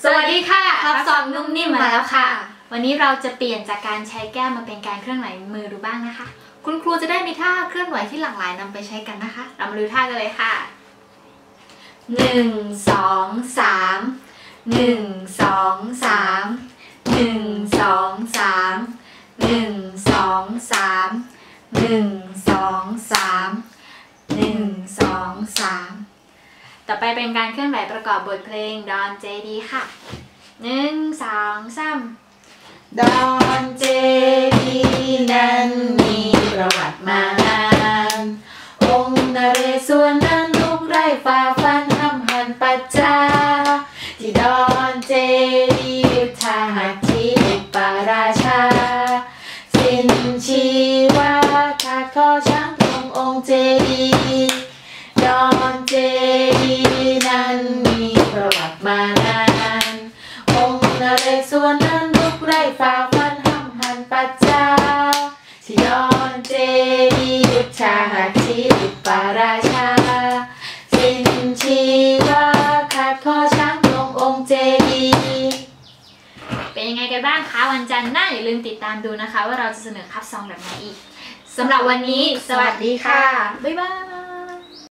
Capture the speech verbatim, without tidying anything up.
สวัสดีค่ะครับซองนุ่มนิ่มมาแล้วค่ะวันนี้เราจะเปลี่ยนจากการใช้แก้วมาเป็นการเคลื่อนไหวมือดูบ้างนะคะคุณครูจะได้มีท่าเคลื่อนไหวที่หลากหลายนำไปใช้กันนะคะเรามาดูท่ากันเลยค่ะหนึ่งสองสามหนึ่งสองสามหนึ่งสองสามหนึ่งสองสามหนึ่งสองสามหนึ่งสองสามต่อไปเป็นการเคลื่อนไหวประกอบบทเพลงดอนเจดีค่ะหนึ่งสองสามดอนเจดีนั้นมีประวัติมานานองค์นเรศวรนั้นลุกไล่ฝ่าฟันห้ำหันปัจจาที่ดอนเจดียุทธาหัตถิปาราชาสิ้นชีวาขาดคอช้างตรงองค์เจดีดอนเจดีนั้นมีประวัติมานานองค์นเรศวรนั้นลุกไล่ฝ่าฟันห้ำหันปัจจาที่ดอนเจดียุทธาหัตถิปาราชาสิ้นชีวาขาดคอช้างตรงองค์เจดีเป็นยังไงกันบ้างคะวันจันทร์หน้าอย่าลืมติดตามดูนะคะว่าเราจะเสนอคัพซองแบบไหนอีกสำหรับวันนี้สวัสดีค่ะบ๊ายบาย